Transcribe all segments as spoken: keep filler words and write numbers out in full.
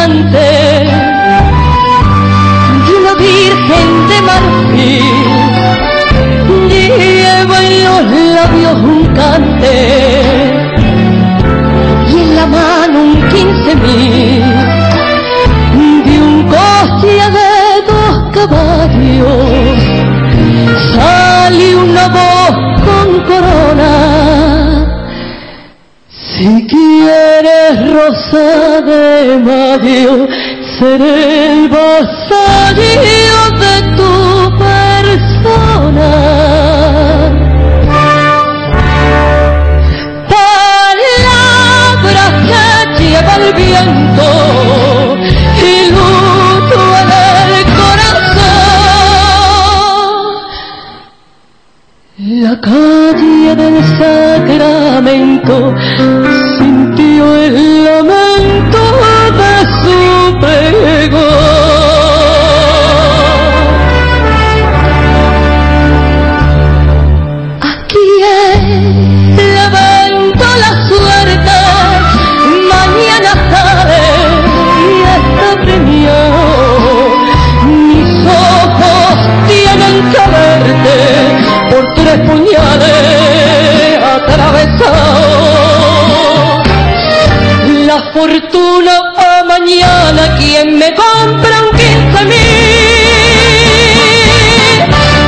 delante de una virgen de marfil, lleva en los labios un cante y en la mano un quince mil de un coche de dos caballos. Sale una voz con corona: si quieres rosa de mayo, seré el vasallo de tu persona. Palabras que lleva el viento y luto en el corazón. La calle del Sacramento sintió el lamento de su pregón. Aquí levanto la suerte, mañana sale y está premiado. Mis ojos tienen que verte por tres puñales atravesados. La fortuna pa' mañana, quien me compra un quince mil.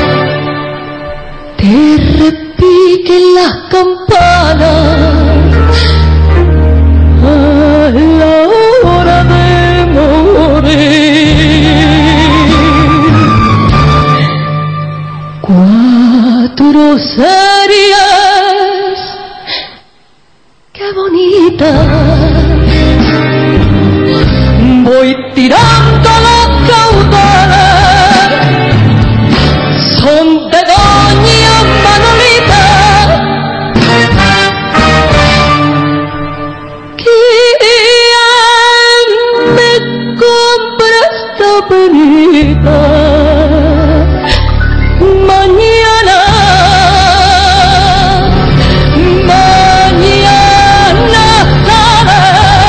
Que repiquen las campanas a la hora de morir. Cuatro series, qué bonitas. Voy tirando los caudales, son de doña Manolita. ¿Quién me compra esta penita? Mañana, mañana sale.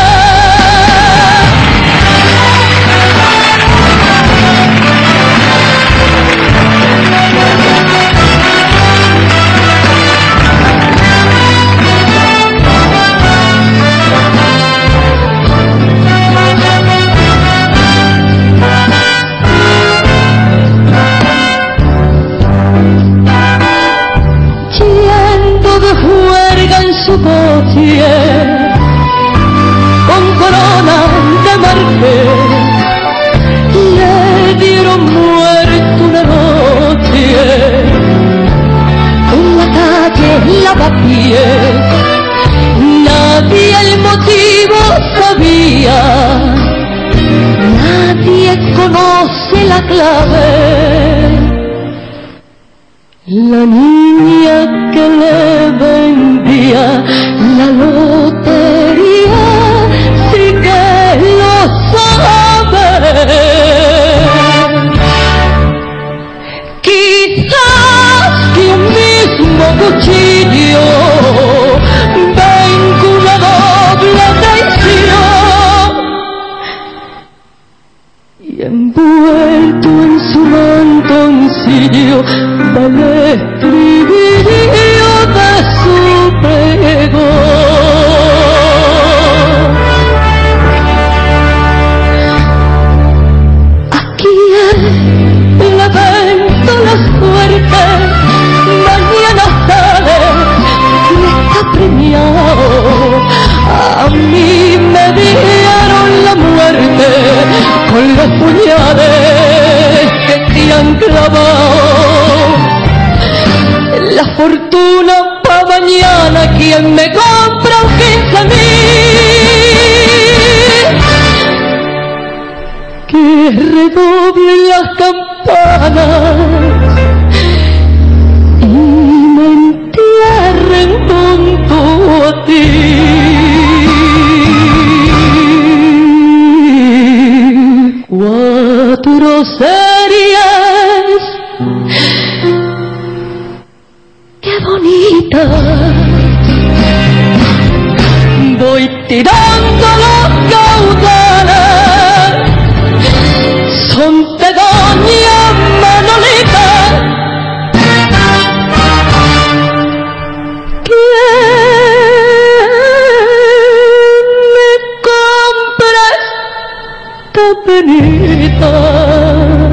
Su coche con corona de marfil, le dieron muerto una noche en la calle Lavapiés. Nadie el motivo sabía, nadie conoce la clave. La niña que le vendía la lotería sí que lo sabe. Quizás que un mismo cuchillo venga una doble traición, y envuelto en su mantoncillo va el estribillo de su pregón. Aquí le vento la suerte, mañana sale y está premiado. A mí me dieron la muerte con los puñales que te han clavado. La fortuna pa' mañana, quien me compra un quince mil. Que redoblen las campanas y me entierren junto a ti. Cuatro series, qué bonita. Voy tirando los caudales tanta penita.